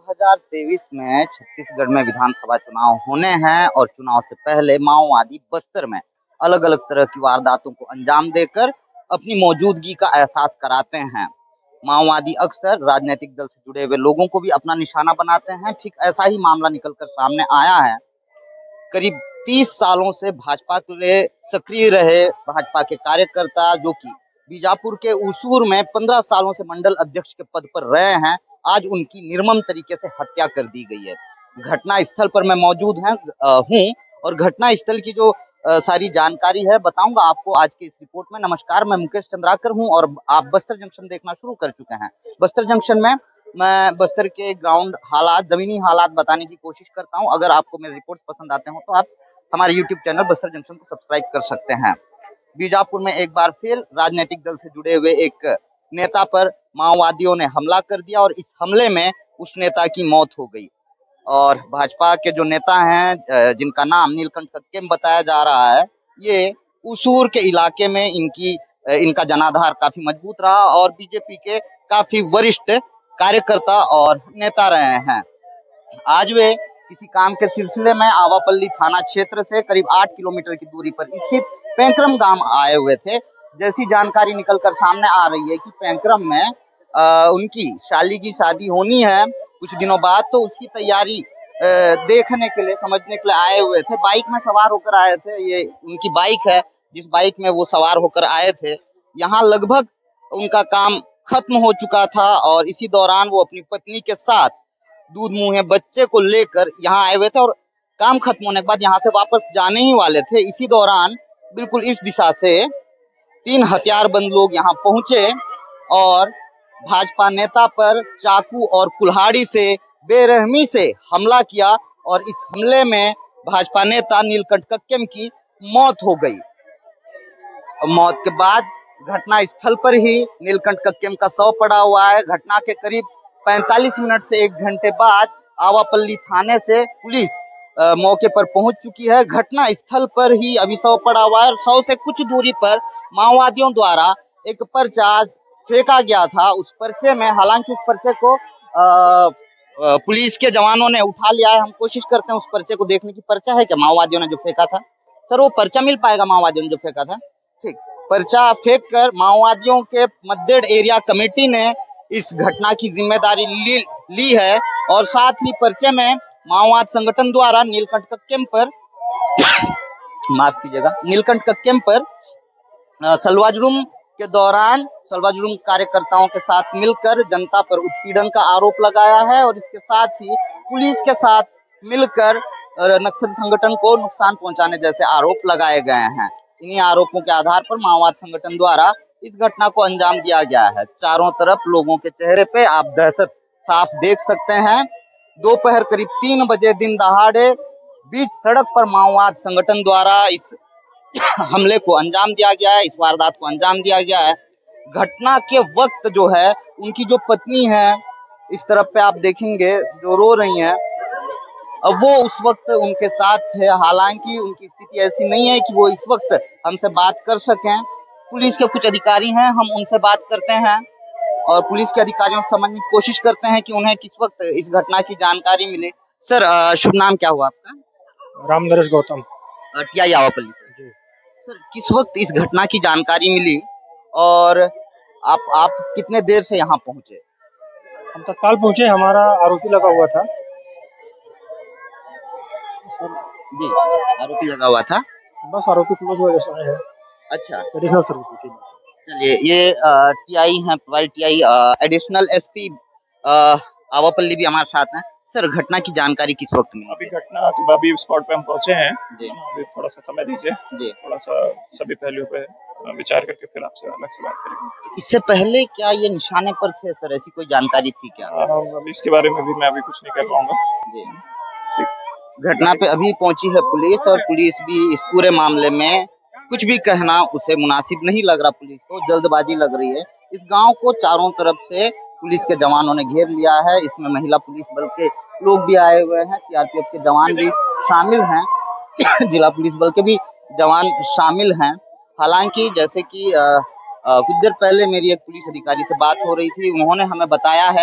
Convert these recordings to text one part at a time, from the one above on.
2023 में छत्तीसगढ़ में विधानसभा चुनाव होने हैं और चुनाव से पहले माओवादी बस्तर में अलग अलग तरह की वारदातों को अंजाम देकर अपनी मौजूदगी का एहसास कराते हैं। माओवादी अक्सर राजनीतिक दल से जुड़े हुए लोगों को भी अपना निशाना बनाते हैं। ठीक ऐसा ही मामला निकलकर सामने आया है। करीब 30 सालों से भाजपा के लिए सक्रिय रहे भाजपा के कार्यकर्ता, जो कि बीजापुर के उसूर में 15 सालों से मंडल अध्यक्ष के पद पर रहे हैं, आज उनकी निर्मम तरीके से हत्या कर दी गई है। घटना स्थल पर मैं मौजूद हूँ और घटना स्थल की जो सारी जानकारी है बताऊंगा आपको आज के इस रिपोर्ट में। नमस्कार, मैं मुकेश चंद्राकर हूं और आप बस्तर जंक्शन देखना शुरू कर चुके हैं। बस्तर जंक्शन में मैं बस्तर के ग्राउंड हालात, जमीनी हालात बताने की कोशिश करता हूं। अगर आपको मेरे रिपोर्ट्स पसंद आते हो तो आप हमारे यूट्यूब चैनल बस्तर जंक्शन को सब्सक्राइब कर सकते हैं। बीजापुर में एक बार फिर राजनीतिक दल से जुड़े हुए एक नेता पर माओवादियों ने हमला कर दिया और इस हमले में उस नेता की मौत हो गई। और भाजपा के जो नेता हैं जिनका नाम नीलकंठ कक्केम बताया जा रहा है, ये उसूर के इलाके में इनका जनाधार काफी मजबूत रहा और बीजेपी के काफी वरिष्ठ कार्यकर्ता और नेता रहे हैं। आज वे किसी काम के सिलसिले में आवापल्ली थाना क्षेत्र से करीब 8 किलोमीटर की दूरी पर स्थित पैंक्रम गांव आए हुए थे। जैसी जानकारी निकलकर सामने आ रही है कि पैंक्रम में उनकी शाली की शादी होनी है कुछ दिनों बाद, तो उसकी तैयारी देखने के लिए, समझने के लिए आए हुए थे। बाइक में सवार होकर आए थे। ये उनकी बाइक है जिस बाइक में वो सवार होकर आए थे। यहाँ लगभग उनका काम खत्म हो चुका था और इसी दौरान वो अपनी पत्नी के साथ दूध मुँहे बच्चे को लेकर यहाँ आए हुए थे और काम खत्म होने के बाद यहाँ से वापस जाने ही वाले थे। इसी दौरान बिल्कुल इस दिशा से 3 हथियारबंद लोग यहाँ पहुंचे और भाजपा नेता पर चाकू और कुल्हाड़ी से बेरहमी से हमला किया और इस हमले में भाजपा नेता नीलकंठ कक्केम की मौत हो गई। मौत के बाद घटना स्थल पर ही नीलकंठ कक्केम का शव पड़ा हुआ है। घटना के करीब 45 मिनट से 1 घंटे बाद आवापल्ली थाने से पुलिस मौके पर पहुंच चुकी है। घटना स्थल पर ही अभी शव पड़ा हुआ है और शव से कुछ दूरी पर माओवादियों द्वारा एक पर्चा फेंका गया था। उस पर्चे में, हालांकि उस पर्चे को पुलिस के जवानों ने उठा लिया है। हम कोशिश करते हैं उस पर्चे को देखने की। पर्चा है क्या माओवादियों ने जो फेंका था? सर, वो पर्चा मिल पाएगा माओवादियों ने जो फेंका था? ठीक, पर्चा फेंक कर माओवादियों के मद्देड़ एरिया कमेटी ने इस घटना की जिम्मेदारी ली है और साथ ही पर्चे में माओवाद संगठन द्वारा नीलकंठ कक्केम पर माफ कीजिएगा, नीलकंठ कक्केम पर सलवाजुलूम के दौरान सलवाजुलूम कार्यकर्ताओं के साथ मिलकर जनता पर उत्पीड़न का आरोप लगाया है और इसके साथ ही पुलिस के साथ मिलकर नक्सल संगठन को नुकसान पहुंचाने जैसे आरोप लगाए गए हैं। इन्हीं आरोपों के आधार पर माओवाद संगठन द्वारा इस घटना को अंजाम दिया गया है। चारों तरफ लोगों के चेहरे पे आप दहशत साफ देख सकते हैं। दोपहर करीब 3 बजे दिन दहाड़े बीच सड़क पर माओवाद संगठन द्वारा इस हमले को अंजाम दिया गया है, इस वारदात को अंजाम दिया गया है। घटना के वक्त जो है उनकी जो पत्नी है, इस तरफ पे आप देखेंगे जो रो रही हैं, अब वो उस वक्त उनके साथ थे। हालांकि उनकी स्थिति ऐसी नहीं है कि वो इस वक्त हमसे बात कर सकें। पुलिस के कुछ अधिकारी हैं, हम उनसे बात करते हैं और पुलिस के अधिकारियों से समझने की कोशिश करते हैं कि उन्हें किस वक्त इस घटना की जानकारी मिले। सर, शुभ नाम क्या हुआ आपका? रामनरेश गौतम, टीआई आवापल्ली से। सर, किस वक्त इस घटना की जानकारी मिली और आप कितने देर से यहाँ पहुंचे? हम तत्काल पहुंचे, हमारा आरोपी लगा हुआ था। जी, आरोपी लगा हुआ था। बस आरोपी क्लोज वजह से आए हैं। अच्छा, एडिशनल सर पूछिए। चलिए, ये टीआई हैं, provide TI additional SP Awapalli भी हमारे साथ हैं। सर, घटना की जानकारी किस वक्त मिली? अभी स्पॉट पे हम पहुंचे हैं जी। अभी थोड़ा सा समय दीजिए जी। थोड़ा सा सभी पहलुओं पे विचार करके फिर आपसे अलग से बात करेंगे। इससे पहले क्या ये निशाने पर थे सर? ऐसी कोई जानकारी थी क्या? अभी इसके बारे में भी मैं अभी कुछ नहीं कह पाऊंगा। जी। घटना पे अभी पहुंची है पुलिस और पुलिस भी इस पूरे मामले में कुछ भी कहना उसे मुनासिब नहीं लग रहा। पुलिस को जल्दबाजी लग रही है। इस गांव को चारों तरफ से पुलिस के जवानों ने घेर लिया है। इसमें महिला पुलिस बल के लोग भी आए हुए हैं, सीआरपीएफ के जवान भी शामिल हैं जिला पुलिस बल के भी जवान शामिल हैं। हालांकि जैसे कि कुछ देर पहले मेरी एक पुलिस अधिकारी से बात हो रही थी, उन्होंने हमें बताया है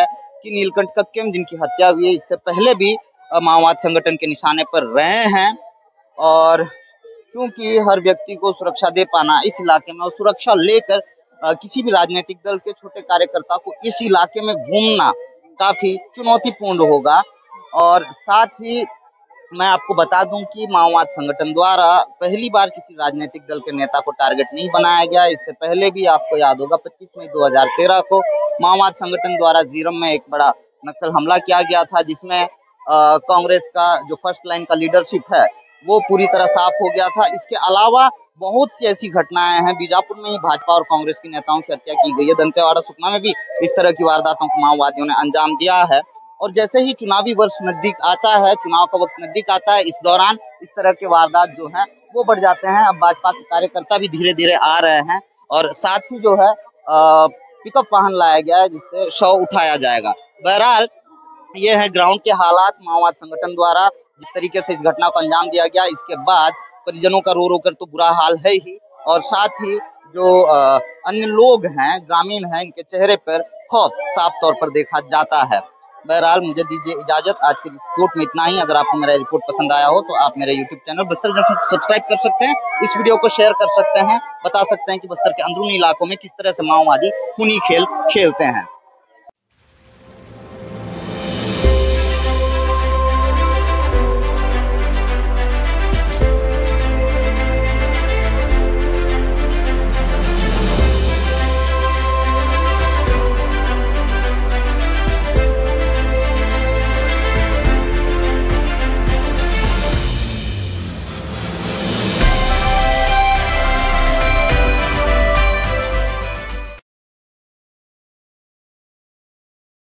कि नीलकंठ कक्केम जिनकी हत्या हुई है, इससे पहले भी माओवाद संगठन के निशाने पर रहे हैं। और चूंकि हर व्यक्ति को सुरक्षा दे पाना इस इलाके में और सुरक्षा लेकर किसी भी राजनीतिक दल के छोटे कार्यकर्ता को इस इलाके में घूमना काफी चुनौतीपूर्ण होगा। और साथ ही मैं आपको बता दूं कि माओवाद संगठन द्वारा पहली बार किसी राजनीतिक दल के नेता को टारगेट नहीं बनाया गया। इससे पहले भी आपको याद होगा 25 मई 2013 को माओवाद संगठन द्वारा जीरम में एक बड़ा नक्सल हमला किया गया था, जिसमें कांग्रेस का जो फर्स्ट लाइन का लीडरशिप है वो पूरी तरह साफ हो गया था। इसके अलावा बहुत सी ऐसी घटनाएं हैं। बीजापुर में ही भाजपा और कांग्रेस के नेताओं की हत्या की गई है। दंतेवाड़ा सुकमा में भी इस तरह की वारदातों को माओवादियों ने अंजाम दिया है। और जैसे ही चुनावी वर्ष नजदीक आता है, चुनाव का वक्त नजदीक आता है, इस दौरान इस तरह के वारदात जो हैं वो बढ़ जाते हैं। अब भाजपा के कार्यकर्ता भी धीरे धीरे आ रहे हैं और साथ ही जो है पिकअप वाहन लाया गया है जिससे शव उठाया जाएगा। बहरहाल ये है ग्राउंड के हालात। माओवाद संगठन द्वारा जिस तरीके से इस घटना को अंजाम दिया गया, इसके बाद परिजनों का रो रो कर तो बुरा हाल है ही, और साथ ही जो अन्य लोग हैं, ग्रामीण हैं, इनके चेहरे पर खौफ साफ तौर पर देखा जाता है। बहरहाल मुझे दीजिए इजाजत। आज की रिपोर्ट में इतना ही। अगर आपको मेरा रिपोर्ट पसंद आया हो तो आप मेरे यूट्यूब चैनल बस्तर जंक्शन को सब्सक्राइब कर सकते हैं, इस वीडियो को शेयर कर सकते हैं, बता सकते हैं कि बस्तर के अंदरूनी इलाकों में किस तरह से माओवादी खूनी खेल खेलते हैं।